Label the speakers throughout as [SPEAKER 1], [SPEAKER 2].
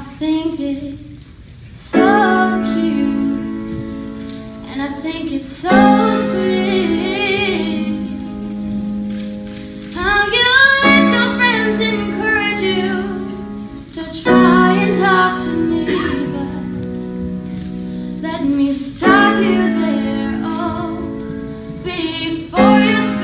[SPEAKER 1] think it's so cute, and I think it's so sweet how you let your friends encourage you to try and talk to me, but let me stop you there, oh, before you speak.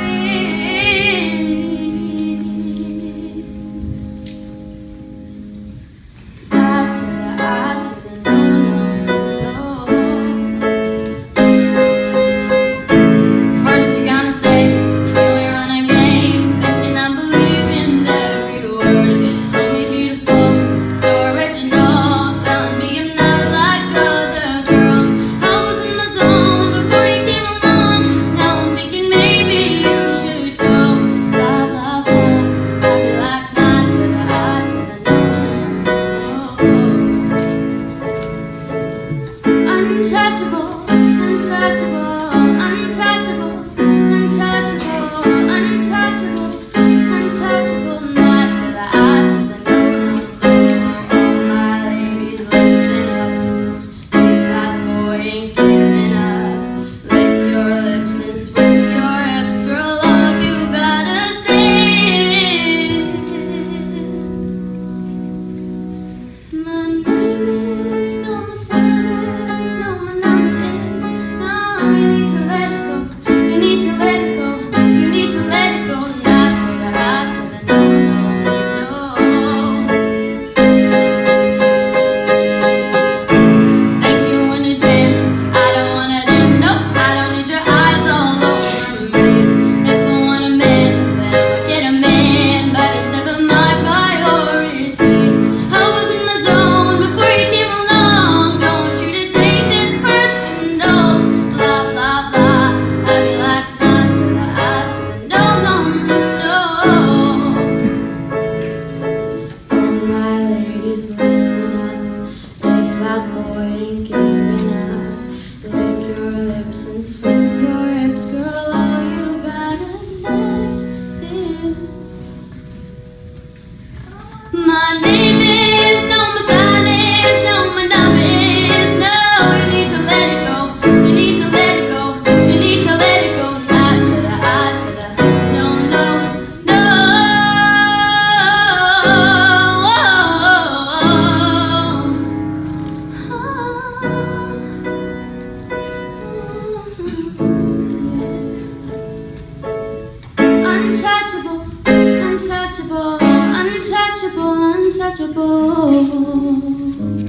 [SPEAKER 1] Untouchable, untouchable, untouchable, untouchable, untouchable, untouchable, not to the eye, to the no, no, no. My ladies, listen up. If that boy ain't giving up, lick your lips and swing your hips, girl, all you gotta say is my name is no mistake. My name is no, my sign is no, my number is no. You need to let it go, you need to let it go, you need to let it go. Not to the eye, to the no, no, no. Untouchable, untouchable, untouchable, untouchable.